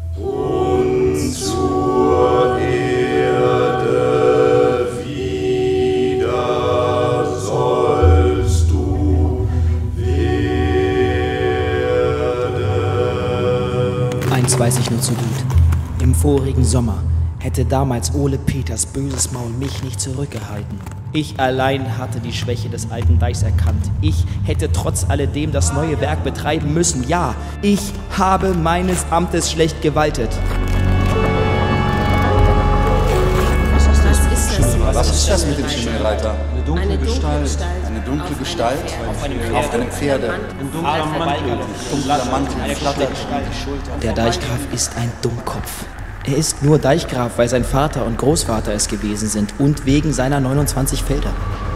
und zur Erde wieder sollst du werden. Eins weiß ich nur zu gut. Im vorigen Sommer hätte damals Ole Peters böses Maul mich nicht zurückgehalten. Ich allein hatte die Schwäche des alten Deichs erkannt. Ich hätte trotz alledem das neue Werk betreiben müssen. Ja, ich habe meines Amtes schlecht gewaltet. Was ist das mit dem Schimmelreiter? Eine dunkle Gestalt. Eine dunkle Gestalt Auf einem Pferde. Ein dunkler Mantel. Dunkler Mantel flattert. Der Deichgraf ist ein Dummkopf. Er ist nur Deichgraf, weil sein Vater und Großvater es gewesen sind und wegen seiner 29 Felder.